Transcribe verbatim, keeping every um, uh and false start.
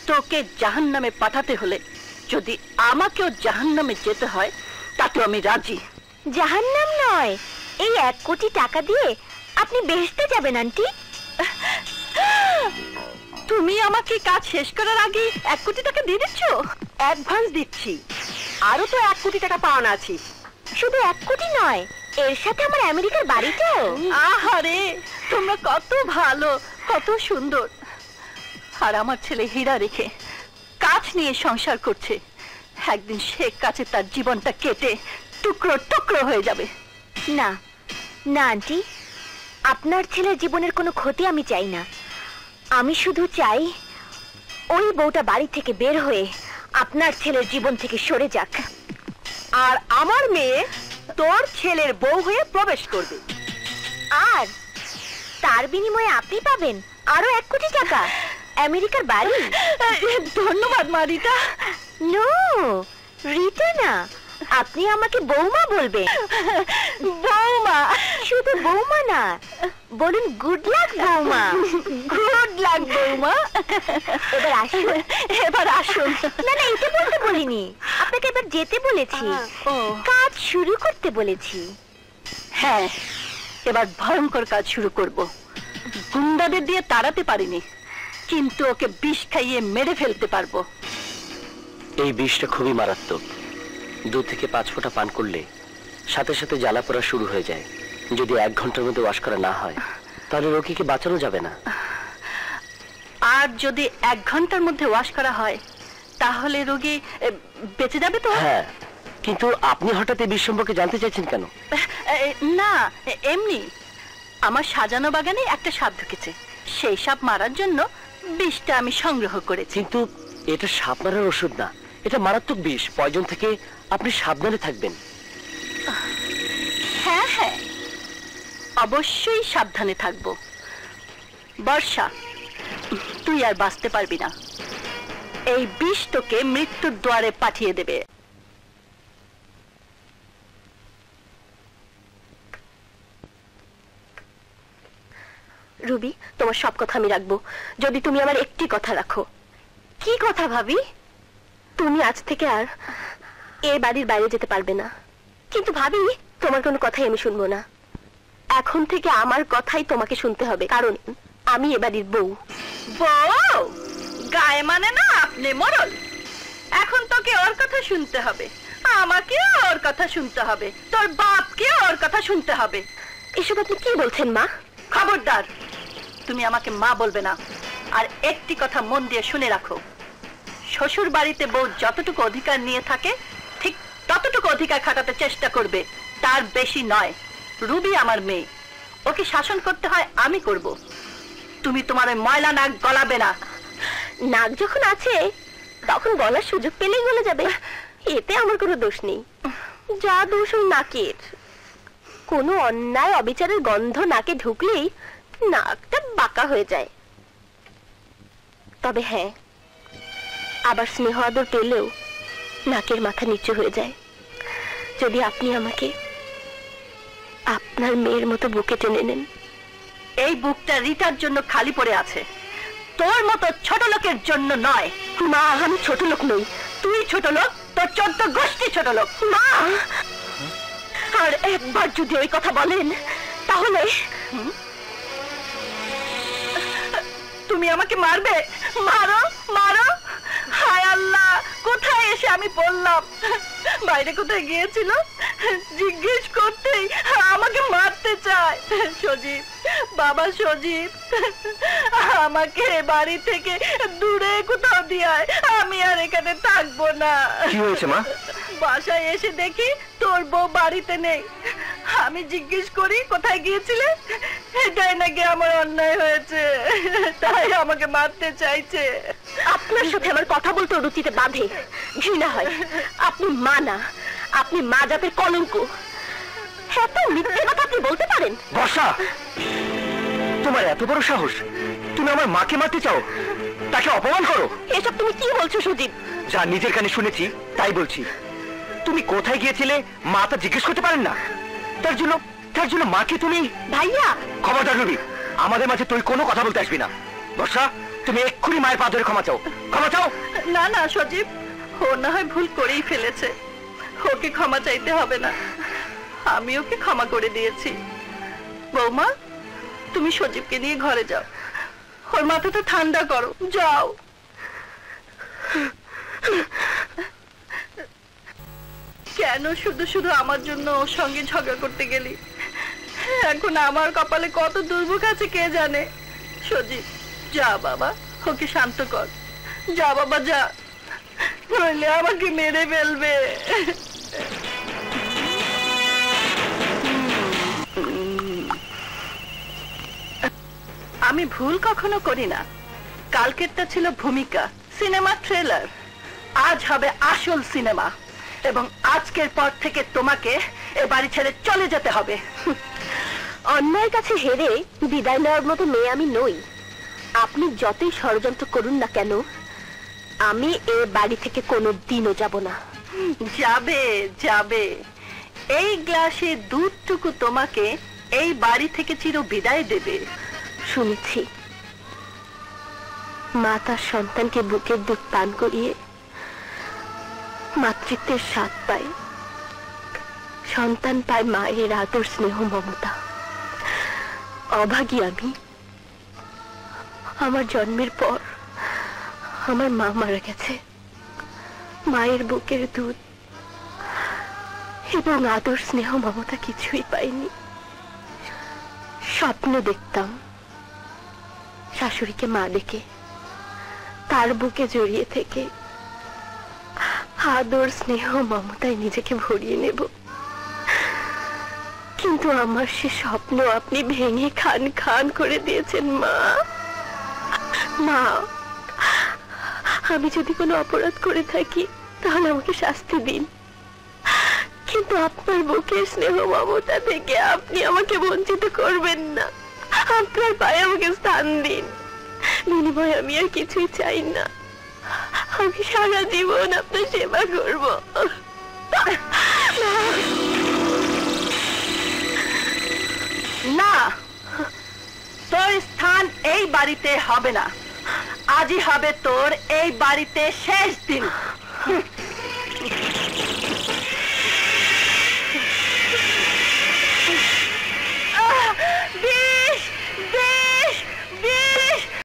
তোকে জাহান্নামে পাঠাতে হলে যদি আমাকেও জাহান্নামে যেতে হয় তাতে আমি রাজি। জাহান্নাম নয়, এই এক কোটি টাকা দিয়ে আপনি বেহেশতে যাবেন আন্টি। তুমি আমাকে কাজ শেষ করার আগে এক কোটি টাকা দিয়ে দিচ্ছ? অ্যাডভান্স দিচ্ছি, আরো তো এক কোটি টাকা পাওনা আছে। শুধু এক কোটি নয়, এর সাথে আমার আমেরিকার বাড়িটাও। আহারে, তোমরা কত ভালো, কত সুন্দর। আর আমার ছেলে হীরা রেখে কাজ নিয়ে সংসার করছে, একদিন সে কাছে তার জীবনটা কেটে টুকরো টুকরো হয়ে যাবে। না না আন্টি, আপনার ছেলের জীবনের কোনো ক্ষতি আমি চাই না। আমি শুধু চাই ওই বউটা বাড়ি থেকে বের হয়ে আপনার ছেলের জীবন থেকে সরে যাক, আর আমার মেয়ে তোর ছেলের বউ হয়ে প্রবেশ করবে। আর তার বিনিময়ে আপনি পাবেন আরো এক কোটি টাকা, আমেরিকার বাড়ি। ধন্যবাদ মা রিতা। নো, রিতা না, আপনি আমাকে বৌমা বলবেন। বৌমা? শুধু বৌমা না, বলুন গুড লাক বৌমা। গুড লাক বৌমা। এবার আসুন, এবার আসুন। না না, এটা বলতে বলিনি, আপনাকে এবার যেতে বলেছি, কাজ শুরু করতে বলেছি। হ্যাঁ, এবার ভয়ঙ্কর কাজ শুরু করব। গুন্ডাদের দিয়ে তাড়াতে পারিনি, কিন্তু ওকে বিষ খাইয়ে মেরে ফেলতে পারবো। এই বিষটা খুবই মারাত্মক। দু থেকে পাঁচ ফোঁটা পান করলে সাথে সাথে জ্বালা পোড়া শুরু হয়ে যায়। যদি এক ঘন্টার মধ্যে ওয়াশ করা না হয় তাহলে রোগীকে বাঁচানো যাবে না। আর যদি এক ঘন্টার মধ্যে ওয়াশ করা হয় তাহলে রোগী বেঁচে যাবে তো? হ্যাঁ, কিন্তু আপনি হঠাৎ এই বিষ সম্পর্কে জানতে চাইছেন কেন? না, এমনি আমার সাজানো বাগানে একটা সাপ ঢুকেছে, সেই সাপ মারার জন্য বিষটা আমি সংগ্রহ করেছি। কিন্তু এটা সাপ মারার ওষুধ না, এটা মারাত্মক বিষ। পয়জন থেকে আপনি সাবধানে থাকবেন। হ্যাঁ হ্যাঁ, অবশ্যই সাবধানে থাকবো। বর্ষা, তুই আর বাঁচতে পারবি না। এই বিষ তোকে মৃত্যুর দ্বারে পাঠিয়ে দেবে। রুবি, তোমার সব কথা আমি রাখবো যদি তুমি আমার একটি কথা রাখো। কি কথা ভাবি? তুমি আজ থেকে আর এই বাড়ির বাইরে যেতে পারবে না। কিন্তু ভাবি, তোমার কোনো কথাই আমি শুনবো না। এখন থেকে আমার কথাই তোমাকে শুনতে হবে, কারণ আমি এ বাড়ির বউ। বউ? গায়ে মানে না আপনি মোড়ল। এখন তোকে ওর কথা শুনতে হবে, আমাকে ওর কথা শুনতে হবে, তোর বাপকে ওর কথা শুনতে হবে। এসব আপনি কি বলছেন মা? খবরদার, তুমি আমাকে মা বলবে না। আর একটি কথা মন দিয়ে শুনে রাখো, শ্বশুর বাড়িতে বউ যতটুকু অধিকার নিয়ে থাকে ঠিক ততটুকু অধিকার খাটাতে চেষ্টা করবে, তার বেশি নয়। রুবি আমার মেয়ে, ওকে শাসন করতে হয় আমি করব। তুমি তোমার ওই ময়লা নাক গলাবে না। নাক যখন আছে তখন গলার সুযোগ পেলেই গলে যাবে, এতে আমার কোনো দোষ নেই। যা দোষ ওই নাকের। কোনো অন্যায় অবিচারের গন্ধ নাকে ঢুকলেই নাকটা বাঁকা হয়ে যায়। তবে হ্যাঁ, আবার স্নেহ আদর পেলেও নাকের মাথা নিচু হয়ে যায় যদি আপনি আমাকে আপনার মেয়ের মতো বুকে টেনে নেন। এই বুকটা রিতার জন্য খালি পড়ে আছে, তোর মতো ছোট লোকের জন্য নয়। মা, আমি ছোট লোক নই। তুই ছোট লোক, তোর চোদ্দ গোষ্ঠী ছোট লোক। মা, আর একবার যদি ওই কথা বলেন তাহলে তুমি আমাকে মারবে? মারো মারো। হায় আল্লাহ, কোথায় এসে আমি বললাম? বাইরে কোথায় গিয়েছিল জিজ্ঞেস করতেই আমাকে মারতে চায়। সজীব, বাবা সজীব, আমাকে বাড়ি থেকে দূরে কোথাও দিয়ে আমি আর এখানে থাকবো না। কি হয়েছে মা? বাসায় এসে দেখি তোর বউ বাড়িতে নেই। আমি জিজ্ঞেস করি কোথায় গিয়েছিলে, এটাই নাকি আমার অন্যায় হয়েছে, তাই আমাকে মারতে চাইছে। আপনার সাথে আমার কথা বলতে রুচিতে বাঁধে, ঘৃণা হয়। আপনি মা না, আপনি মা জাতের কলঙ্ক। এত মিথ্যে কথা আপনি বলতে পারেন? বর্ষা, তোমার এত বড় সাহস, তুমি আমার মাকে মারতে চাও, তাকে অপমান করো। এসব তুমি কি বলছো সুদীপ? যা নিজের কানে শুনেছি তাই বলছি। তুমি কোথায় গিয়েছিলে মা তা জিজ্ঞেস করতে পারেন না? তার জন্য তার জন্য মাকে তুমি... ভাইয়া, খবরদার রবি, আমাদের মাঝে তুই কোনো কথা বলতে আসবি না। বর্ষা, তুমি এক্ষুনি মায়ের পা ধরে ক্ষমা চাও, ক্ষমা চাও। না না সজীব, ও না হয় ভুল করেই ফেলেছে, ওকে ক্ষমা চাইতে হবে না, আমি ওকে ক্ষমা করে দিয়েছি। বৌমা, তুমি সজীবকে নিয়ে ঘরে যাও, ওর মাথাটা ঠান্ডা করো, যাও। কেন শুধু শুধু আমার জন্য ওর সঙ্গে ঝগড়া করতে গেলি? এখন আমার কপালে কত দুর্ভোগ আছে কে জানে। সজীব, যা বাবা, ওকে শান্ত কর, যা বাবা যা, নইলে আমাকে মেরে ফেলবে। আমি ভুল কখনো করি না। কালকেরটা ছিল ভূমিকা, সিনেমা ট্রেলার, আজ হবে আসল সিনেমা, এবং আজকের পর থেকে তোমাকে এ বাড়ি ছেড়ে চলে যেতে হবে। অন্যায়ের কাছে হেরে বিদায় নেওয়ার মতো মেয়ে আমি নই। আপনি যতই ষড়যন্ত্র করুন না কেন, আমি এ বাড়ি থেকে কোনো দিনও যাব না। যাবে যাবে, এই গ্লাসে দুধটুকু তোমাকে এই বাড়ি থেকে চির বিদায় দেবে। শুনেছি মা তার সন্তানকে বুকের দুধ পান করিয়ে মাতৃত্বের স্বাদ পায়, সন্তান পায় মায়ের আদর স্নেহ মমতা। অভাগী আমি, আমার জন্মের পর আমার মা মারা গেছে, মায়ের বুকের দুধ এবং আদর স্নেহ মমতা কিছুই পাইনি। স্বপ্ন দেখতাম শাশুড়িকে মা ডেকে তার বুকে জড়িয়ে থেকে আদর স্নেহ মমতায় নিজেকে ভরিয়ে নেব, কিন্তু আমার সে স্বপ্ন আপনি ভেঙে খান খান করে দিয়েছেন মা। মা, আমি যদি কোনো অপরাধ করে থাকি তাহলে আমাকে শাস্তি দিন, কিন্তু আপনার বুকের স্নেহ মমতা থেকে আপনি আমাকে বঞ্চিত করবেন না। আপনার পায়ে আমাকে স্থান দিন, বিনিময়ে আমি আর কিছুই চাই না। আমি সারা জীবন আপনার সেবা করব। না, তোর স্থান এই বাড়িতে হবে না, আজই হবে তোর এই বাড়িতে শেষ দিন।